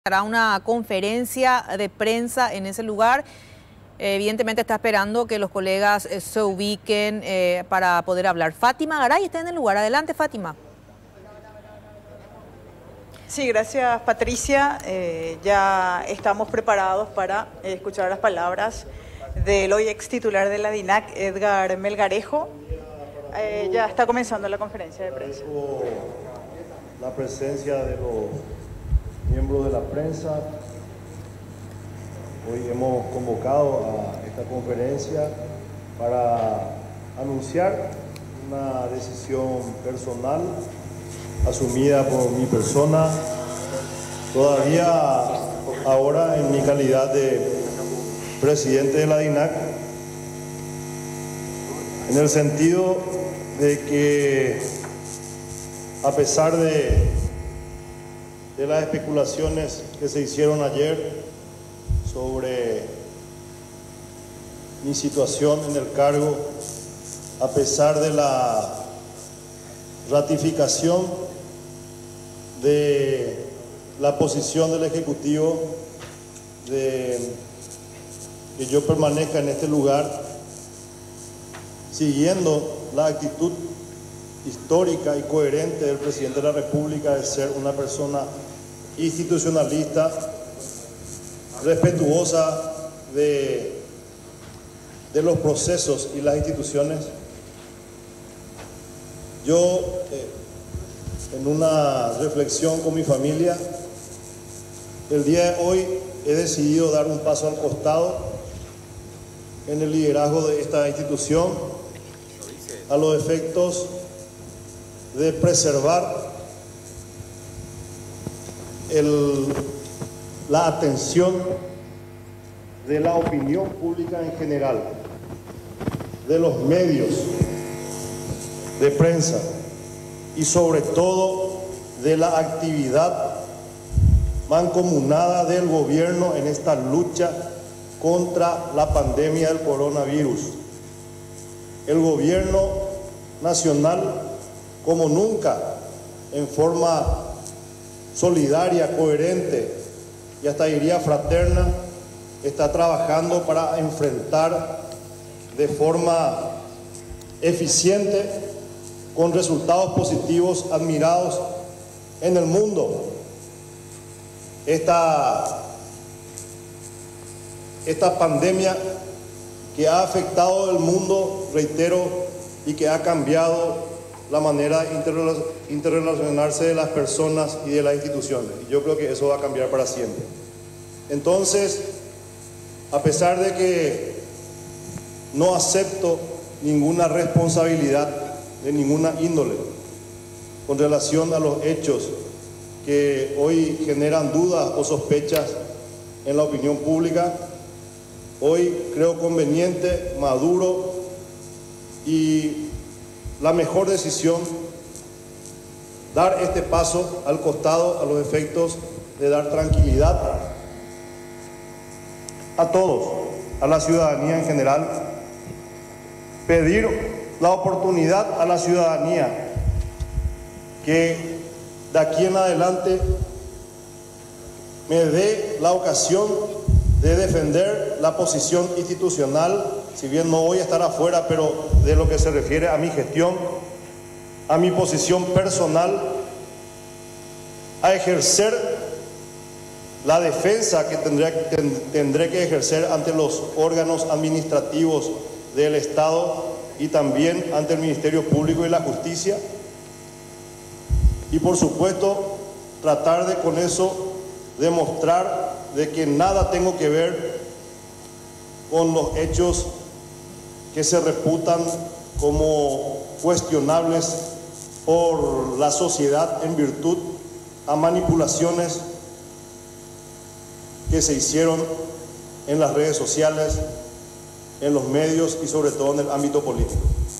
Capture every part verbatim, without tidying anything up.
Hará una conferencia de prensa en ese lugar. Evidentemente está esperando que los colegas eh, se ubiquen eh, para poder hablar. Fátima Garay está en el lugar. Adelante, Fátima. Sí, gracias, Patricia. Eh, ya estamos preparados para eh, escuchar las palabras del hoy ex titular de la DINAC, Edgar Melgarejo. Eh, ya está comenzando la conferencia de prensa. La presencia de los miembros de la prensa. Hoy hemos convocado a esta conferencia para anunciar una decisión personal asumida por mi persona, todavía ahora en mi calidad de presidente de la DINAC, en el sentido de que a pesar de, de las especulaciones que se hicieron ayer sobre mi situación en el cargo, a pesar de la ratificación de la posición del Ejecutivo de que yo permanezca en este lugar, siguiendo la actitud histórica y coherente del presidente de la República de ser una persona institucionalista, respetuosa de, de los procesos y las instituciones. Yo, eh, en una reflexión con mi familia, el día de hoy he decidido dar un paso al costado en el liderazgo de esta institución a los efectos de preservar el, la atención de la opinión pública en general, de los medios de prensa y sobre todo de la actividad mancomunada del gobierno en esta lucha contra la pandemia del coronavirus. El gobierno nacional, como nunca, en forma solidaria, coherente y hasta diría fraterna, está trabajando para enfrentar de forma eficiente, con resultados positivos admirados en el mundo, esta, esta pandemia que ha afectado al mundo, reitero, y que ha cambiado la manera de interrelacionarse de las personas y de las instituciones. Y yo creo que eso va a cambiar para siempre. Entonces, a pesar de que no acepto ninguna responsabilidad de ninguna índole con relación a los hechos que hoy generan dudas o sospechas en la opinión pública, hoy creo conveniente, maduro y la mejor decisión dar este paso al costado a los efectos de dar tranquilidad a todos, a la ciudadanía en general, pedir la oportunidad a la ciudadanía que de aquí en adelante me dé la ocasión de defender la posición institucional, si bien no voy a estar afuera, pero de lo que se refiere a mi gestión, a mi posición personal, a ejercer la defensa que tendré, ten, tendré que ejercer ante los órganos administrativos del Estado y también ante el Ministerio Público y la Justicia, y por supuesto tratar de con eso demostrar de que nada tengo que ver con los hechos que se reputan como cuestionables por la sociedad en virtud a manipulaciones que se hicieron en las redes sociales, en los medios y sobre todo en el ámbito político.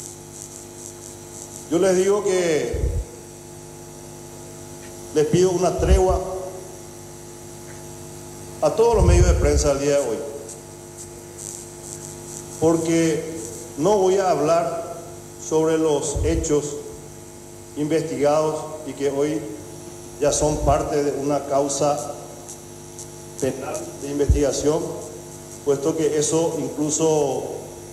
Yo les digo que les pido una tregua a todos los medios de prensa el día de hoy, porque no voy a hablar sobre los hechos investigados y que hoy ya son parte de una causa penal de investigación, puesto que eso incluso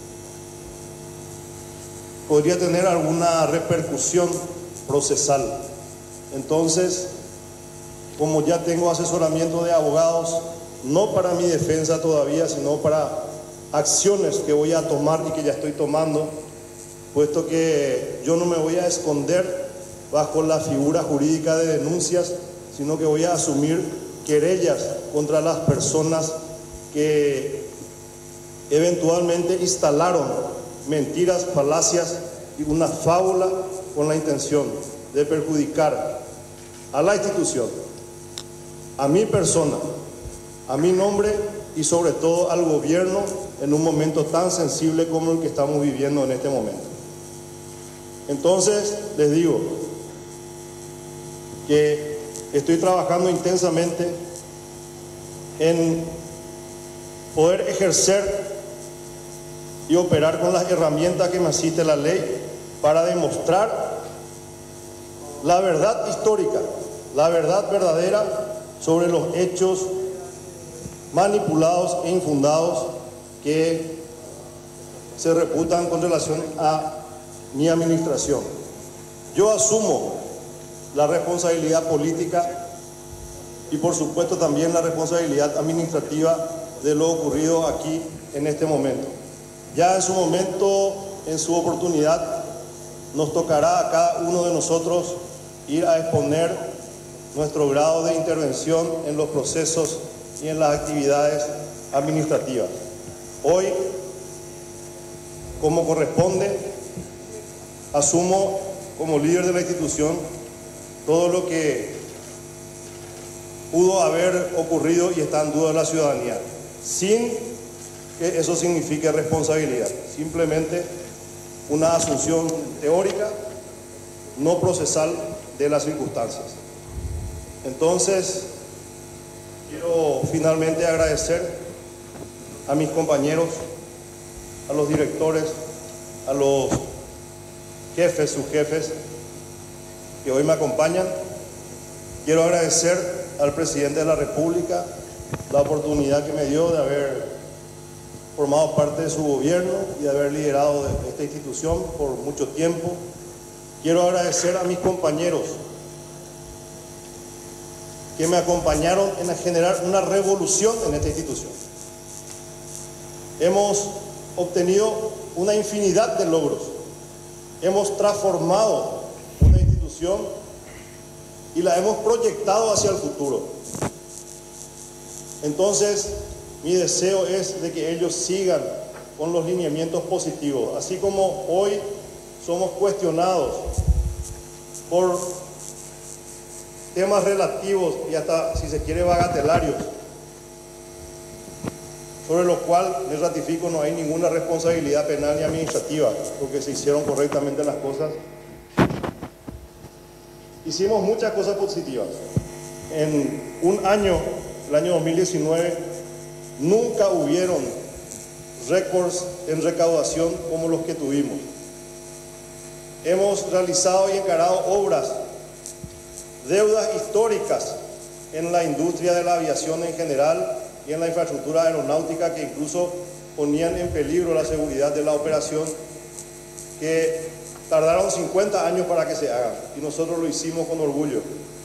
podría tener alguna repercusión procesal. Entonces, como ya tengo asesoramiento de abogados, no para mi defensa todavía, sino para acciones que voy a tomar y que ya estoy tomando, puesto que yo no me voy a esconder bajo la figura jurídica de denuncias, sino que voy a asumir querellas contra las personas que eventualmente instalaron mentiras, falacias y una fábula con la intención de perjudicar a la institución, a mi persona, a mi nombre y sobre todo al gobierno en un momento tan sensible como el que estamos viviendo en este momento. Entonces, les digo que estoy trabajando intensamente en poder ejercer y operar con las herramientas que me asiste la ley para demostrar la verdad histórica, la verdad verdadera sobre los hechos manipulados e infundados que se reputan con relación a mi administración. Yo asumo la responsabilidad política y por supuesto también la responsabilidad administrativa de lo ocurrido aquí en este momento. Ya en su momento, en su oportunidad, nos tocará a cada uno de nosotros ir a exponer nuestro grado de intervención en los procesos y en las actividades administrativas. Hoy, como corresponde, asumo como líder de la institución todo lo que pudo haber ocurrido y está en duda de la ciudadanía, sin que eso signifique responsabilidad, simplemente una asunción teórica, no procesal de las circunstancias. Entonces, quiero finalmente agradecer a mis compañeros, a los directores, a los jefes, subjefes que hoy me acompañan. Quiero agradecer al presidente de la República la oportunidad que me dio de haber formado parte de su gobierno y de haber liderado esta institución por mucho tiempo. Quiero agradecer a mis compañeros que me acompañaron en generar una revolución en esta institución. Hemos obtenido una infinidad de logros. Hemos transformado una institución y la hemos proyectado hacia el futuro. Entonces, mi deseo es de que ellos sigan con los lineamientos positivos, así como hoy somos cuestionados por temas relativos y hasta, si se quiere, bagatelarios, sobre los cuales, les ratifico, no hay ninguna responsabilidad penal ni administrativa, porque se hicieron correctamente las cosas. Hicimos muchas cosas positivas. En un año, el año dos mil diecinueve, nunca hubieron récords en recaudación como los que tuvimos. Hemos realizado y encarado obras, deudas históricas en la industria de la aviación en general y en la infraestructura aeronáutica que incluso ponían en peligro la seguridad de la operación, que tardaron cincuenta años para que se hagan y nosotros lo hicimos con orgullo.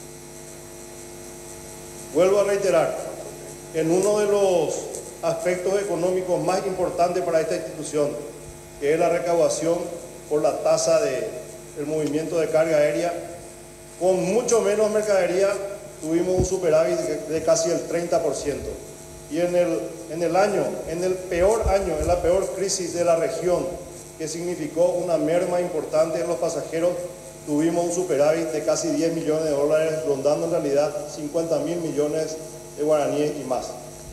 Vuelvo a reiterar, en uno de los aspectos económicos más importantes para esta institución, que es la recaudación por la tasa del movimiento de carga aérea, con mucho menos mercadería tuvimos un superávit de, de casi el treinta por ciento. Y en el, en el año, en el peor año, en la peor crisis de la región, que significó una merma importante en los pasajeros, tuvimos un superávit de casi diez millones de dólares, rondando en realidad cincuenta mil millones de guaraníes y más.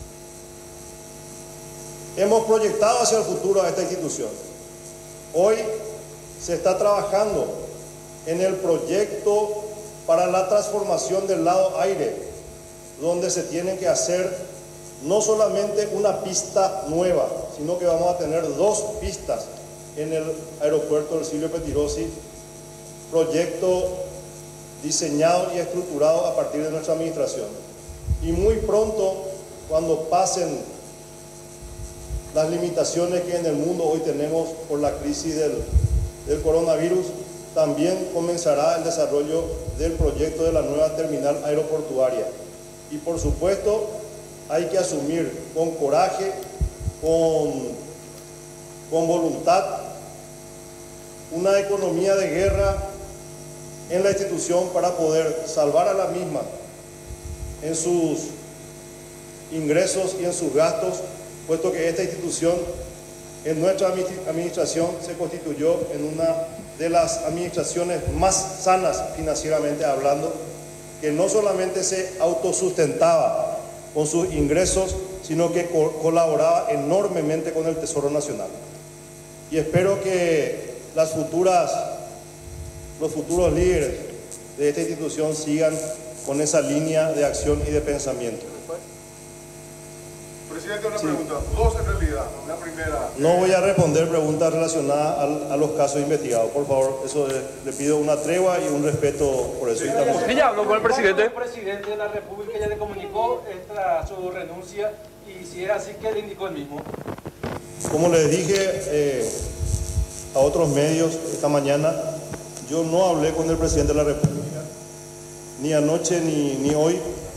Hemos proyectado hacia el futuro a esta institución. Hoy se está trabajando en el proyecto para la transformación del lado aire, donde se tiene que hacer no solamente una pista nueva, sino que vamos a tener dos pistas en el aeropuerto del Silvio Pettirossi, proyecto diseñado y estructurado a partir de nuestra administración. Y muy pronto cuando pasen las limitaciones que en el mundo hoy tenemos por la crisis del, del coronavirus, también comenzará el desarrollo del proyecto de la nueva terminal aeroportuaria. Y por supuesto, hay que asumir con coraje, con, con voluntad, una economía de guerra en la institución para poder salvar a la misma en sus ingresos y en sus gastos, puesto que esta institución en nuestra administración se constituyó en una de las administraciones más sanas financieramente hablando, que no solamente se autosustentaba con sus ingresos, sino que co- colaboraba enormemente con el Tesoro Nacional. Y espero que las futuras, los futuros líderes de esta institución sigan con esa línea de acción y de pensamiento. Presidente, una Sí. pregunta, dos en realidad. La primera. No voy a responder preguntas relacionadas al- a los casos investigados. Por favor, eso es- le pido una tregua y un respeto por eso. Y también- ¿Usted ya habló con el presidente? El presidente de la República ya le comunicó esta, su renuncia, y si es así, ¿qué le indicó el mismo? Como les dije eh, a otros medios esta mañana, yo no hablé con el presidente de la República, ni anoche ni, ni hoy.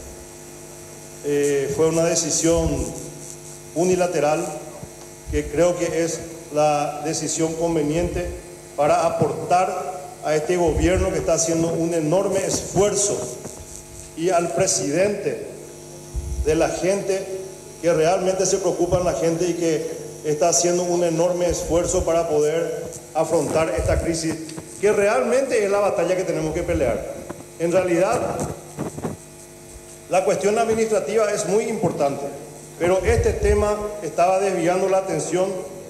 Eh, fue una decisión unilateral que creo que es la decisión conveniente para aportar a este gobierno que está haciendo un enorme esfuerzo, y al presidente de la gente que realmente se preocupa en la gente y que está haciendo un enorme esfuerzo para poder afrontar esta crisis, que realmente es la batalla que tenemos que pelear. En realidad, la cuestión administrativa es muy importante, pero este tema estaba desviando la atención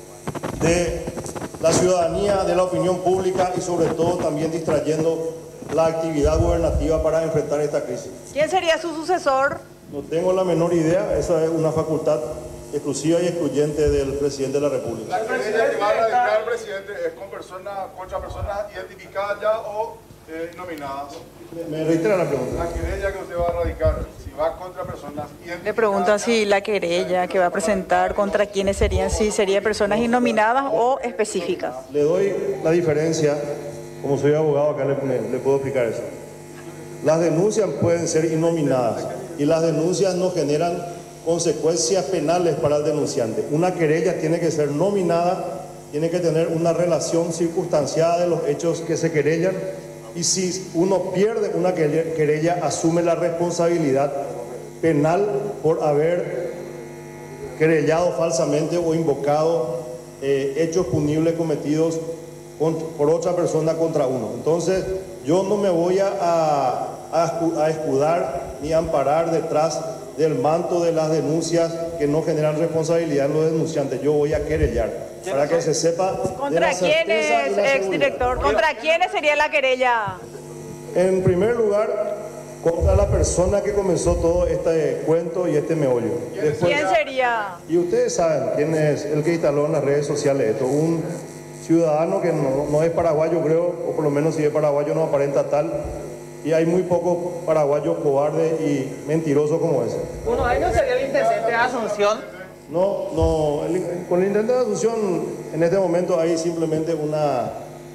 de la ciudadanía, de la opinión pública, y sobre todo también distrayendo la actividad gubernativa para enfrentar esta crisis. ¿Quién sería su sucesor? No tengo la menor idea, esa es una facultad exclusiva y excluyente del presidente de la República. La querella que va a radicar el presidente es con personas, contra personas identificadas ya o eh, nominadas. Me, me reitera la pregunta. La querella que usted va a radicar, si va contra personas identificadas. Le preguntan si la querella que va a presentar contra quiénes serían, si sería personas innominadas o específicas. Le doy la diferencia, como soy abogado acá le, me- le puedo explicar eso. Las denuncias pueden ser innominadas y las denuncias no generan consecuencias penales para el denunciante. Una querella tiene que ser nominada, tiene que tener una relación circunstanciada de los hechos que se querellan, y si uno pierde una querella, querella asume la responsabilidad penal por haber querellado falsamente o invocado eh, hechos punibles cometidos con- por otra persona contra uno. Entonces, yo no me voy a, a, a escu- a escudar ni amparar detrás del manto de las denuncias que no generan responsabilidad en los denunciantes. Yo voy a querellar para que se sepa de la ¿Contra quién certeza y es, la seguridad. exdirector? ¿Contra quiénes sería la querella? En primer lugar, contra la persona que comenzó todo este cuento y este meollo. Después- ¿Quién sería? Y ustedes saben quién es el que instaló en las redes sociales esto, un ciudadano que no, no es paraguayo, creo, o por lo menos si es paraguayo no aparenta tal, y hay muy pocos paraguayos cobardes y mentirosos como ese. Uno de ellos sería el intendente de Asunción. No, no, el- con el intento de Asunción en este momento hay simplemente una,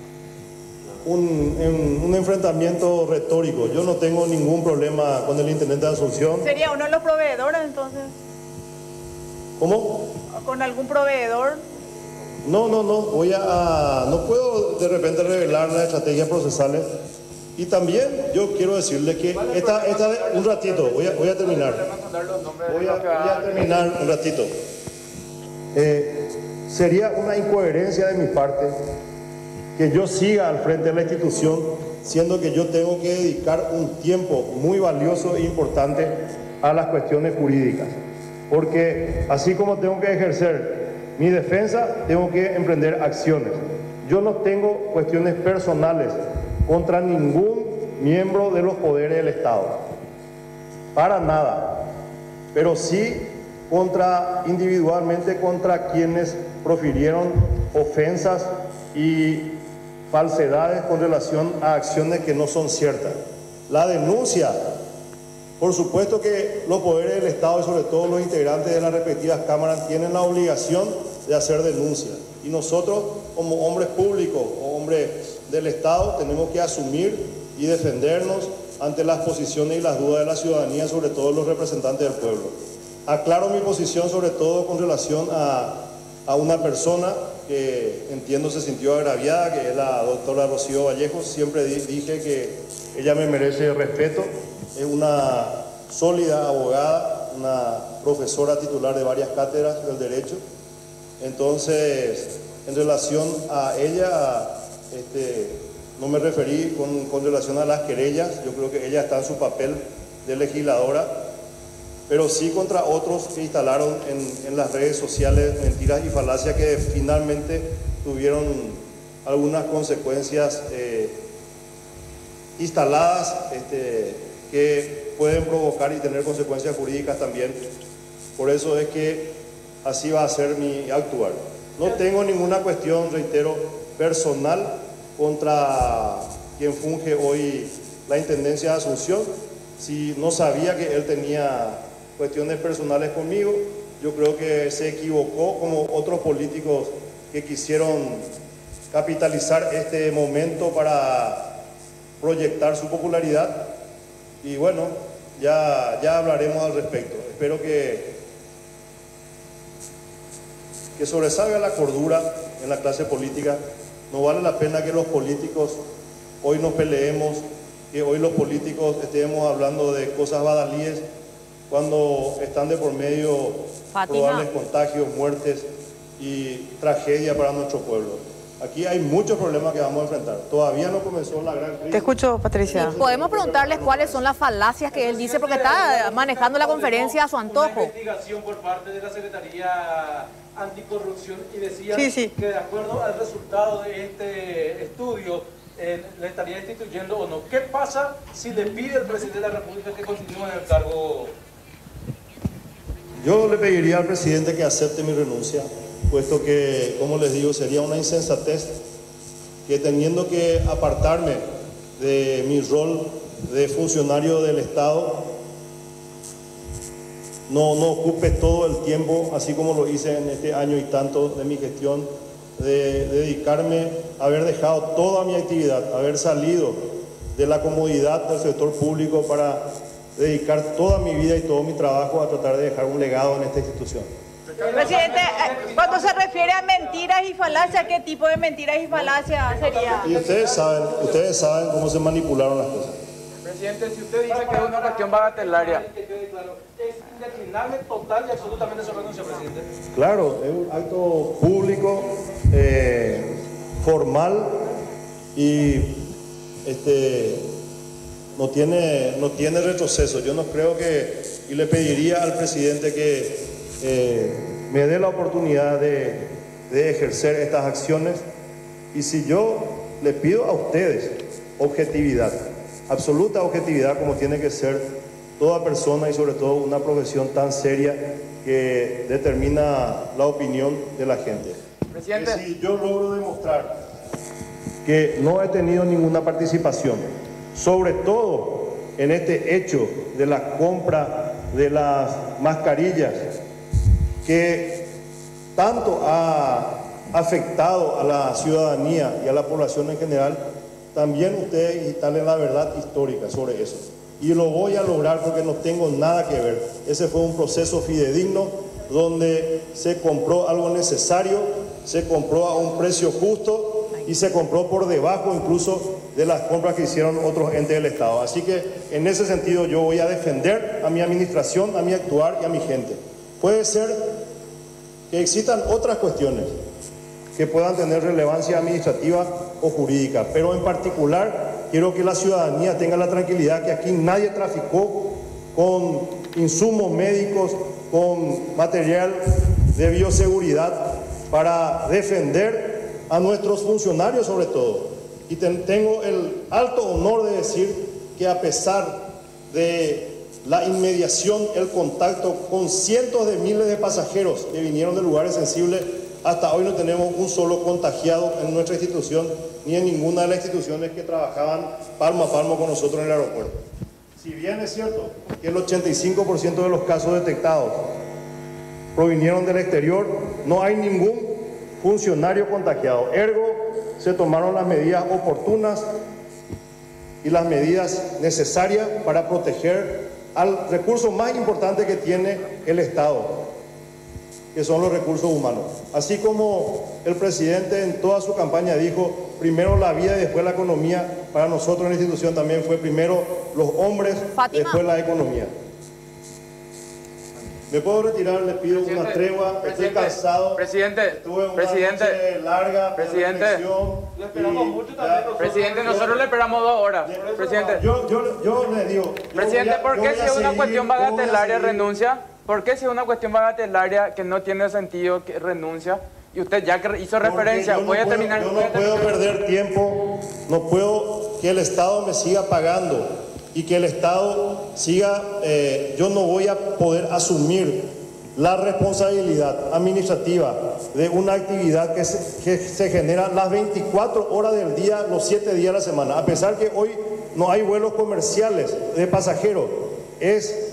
un, un- un enfrentamiento retórico. Yo no tengo ningún problema con el intendente de Asunción. ¿Sería uno de los proveedores entonces? ¿Cómo? ¿Con algún proveedor? No, no, no, voy a, no puedo de repente revelar las estrategias procesales. Y también yo quiero decirle que esta, esta vez, un ratito, voy a, voy a terminar. Voy a, voy a terminar un ratito. Eh, sería una incoherencia de mi parte que yo siga al frente de la institución, siendo que yo tengo que dedicar un tiempo muy valioso e importante a las cuestiones jurídicas. Porque así como tengo que ejercer mi defensa, tengo que emprender acciones. Yo no tengo cuestiones personales contra ningún miembro de los poderes del Estado, para nada, pero sí contra, individualmente contra quienes profirieron ofensas y falsedades con relación a acciones que no son ciertas. La denuncia Por supuesto que los poderes del Estado y sobre todo los integrantes de las respectivas cámaras tienen la obligación de hacer denuncias. Y nosotros, como hombres públicos o hombres del Estado, tenemos que asumir y defendernos ante las posiciones y las dudas de la ciudadanía, sobre todo los representantes del pueblo. Aclaro mi posición sobre todo con relación a, a una persona que entiendo se sintió agraviada, que es la doctora Rocío Vallejo. Siempre di, dije que ella me merece respeto. Es una sólida abogada, una profesora titular de varias cátedras del derecho. Entonces, en relación a ella, este, no me referí con, con relación a las querellas. Yo creo que ella está en su papel de legisladora, pero sí contra otros que instalaron en, en las redes sociales mentiras y falacias que finalmente tuvieron algunas consecuencias eh, instaladas, este, que pueden provocar y tener consecuencias jurídicas también. Por eso es que así va a ser mi actuar. No tengo ninguna cuestión, reitero, personal contra quien funge hoy la Intendencia de Asunción. Si no sabía que él tenía cuestiones personales conmigo, yo creo que se equivocó, como otros políticos que quisieron capitalizar este momento para proyectar su popularidad. Y bueno, ya, ya hablaremos al respecto. Espero que, que sobresalga la cordura en la clase política. No vale la pena que los políticos hoy nos peleemos, que hoy los políticos estemos hablando de cosas badalíes cuando están de por medio Fátima. Probables contagios, muertes y tragedia para nuestro pueblo. Aquí hay muchos problemas que vamos a enfrentar. Todavía no comenzó la gran crisis. Te escucho, Patricia. Sí, podemos preguntarles cuáles son las falacias que él dice, porque está manejando la conferencia a su antojo. Una investigación por parte de la Secretaría Anticorrupción y decía sí, sí. que de acuerdo al resultado de este estudio eh, le estaría destituyendo o no. ¿Qué pasa si le pide al presidente de la República que continúe en el cargo? Yo le pediría al presidente que acepte mi renuncia, puesto que, como les digo, sería una insensatez que, teniendo que apartarme de mi rol de funcionario del Estado, no, no ocupe todo el tiempo, así como lo hice en este año y tanto de mi gestión, de, de dedicarme a haber dejado toda mi actividad, haber salido de la comodidad del sector público para dedicar toda mi vida y todo mi trabajo a tratar de dejar un legado en esta institución. Presidente, cuando se refiere a mentiras y falacias, ¿qué tipo de mentiras y falacias sería? Y ustedes saben, ustedes saben cómo se manipularon las cosas. Presidente, si usted dice que es una cuestión bagatelaria. Es indeclinable total y absolutamente su renuncia, presidente. Claro, es un acto público, eh, formal y este, no tiene, no tiene retroceso. Yo no creo que, y le pediría al presidente que eh, me dé la oportunidad de, de ejercer estas acciones, y si yo le pido a ustedes objetividad, absoluta objetividad, como tiene que ser toda persona y sobre todo una profesión tan seria que determina la opinión de la gente. Presidente. Que si yo logro demostrar que no he tenido ninguna participación, sobre todo en este hecho de la compra de las mascarillas, que tanto ha afectado a la ciudadanía y a la población en general, también ustedes instalen la verdad histórica sobre eso. Y lo voy a lograr porque no tengo nada que ver. Ese fue un proceso fidedigno donde se compró algo necesario, se compró a un precio justo y se compró por debajo incluso de las compras que hicieron otros entes del Estado. Así que en ese sentido yo voy a defender a mi administración, a mi actuar y a mi gente. Puede ser que existan otras cuestiones que puedan tener relevancia administrativa o jurídica, pero en particular quiero que la ciudadanía tenga la tranquilidad que aquí nadie traficó con insumos médicos, con material de bioseguridad para defender a nuestros funcionarios sobre todo. Y ten, tengo el alto honor de decir que a pesar de la inmediación, el contacto con cientos de miles de pasajeros que vinieron de lugares sensibles, hasta hoy no tenemos un solo contagiado en nuestra institución ni en ninguna de las instituciones que trabajaban palmo a palmo con nosotros en el aeropuerto. Si bien es cierto que el ochenta y cinco por ciento de los casos detectados provinieron del exterior, no hay ningún funcionario contagiado. Ergo, se tomaron las medidas oportunas y las medidas necesarias para proteger al recurso más importante que tiene el Estado, que son los recursos humanos. Así como el presidente en toda su campaña dijo, primero la vida y después la economía, para nosotros en la institución también fue primero los hombres, Fátima. después la economía. ¿Me puedo retirar? Les pido Presidente, una tregua, estoy presidente, cansado. presidente, Estuve una presidente, noche larga, presidente, de reflexión, Le esperamos y mucho ya- también nosotros. Presidente, nosotros le esperamos dos horas. Presidente, Yo, yo, yo le digo... yo presidente, voy a- ¿por yo qué voy si a es una seguir, cuestión yo voy a bagatelaria seguir. renuncia? ¿Por qué si es una cuestión bagatelaria que no tiene sentido que renuncia? Y usted ya que hizo Porque referencia, yo no voy a puedo- terminar. Yo voy a no puedo terminar. perder tiempo, no puedo que el Estado me siga pagando y que el Estado siga, eh, yo no voy a poder asumir la responsabilidad administrativa de una actividad que se, que se genera las veinticuatro horas del día, los siete días de la semana. A pesar que hoy no hay vuelos comerciales de pasajeros, es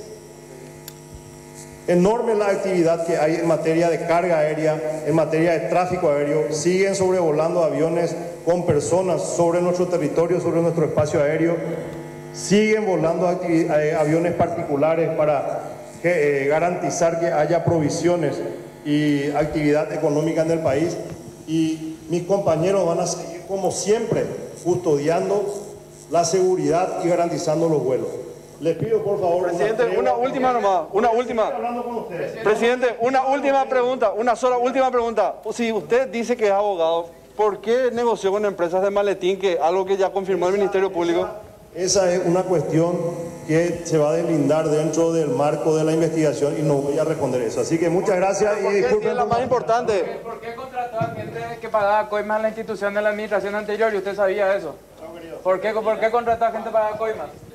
enorme la actividad que hay en materia de carga aérea, en materia de tráfico aéreo. Siguen sobrevolando aviones con personas sobre nuestro territorio, sobre nuestro espacio aéreo. Siguen volando activi- eh, aviones particulares para que, eh, garantizar que haya provisiones y actividad económica en el país. Y mis compañeros van a seguir, como siempre, custodiando la seguridad y garantizando los vuelos. Les pido, por favor, Presidente, tregua, una última porque- nomás, una Estoy última. hablando con ustedes. Presidente, una última pregunta, una sola última pregunta. Si usted dice que es abogado, ¿por qué negoció con empresas de maletín, que algo que ya confirmó el Ministerio Público? Esa es una cuestión que se va a deslindar dentro del marco de la investigación y no voy a responder eso. Así que muchas gracias y ¿Por qué si disculpen. es la más importante? ¿Por qué contrató a gente que pagaba coimas en la institución de la administración anterior y usted sabía eso? ¿Por qué, por qué contrató a gente para coimas?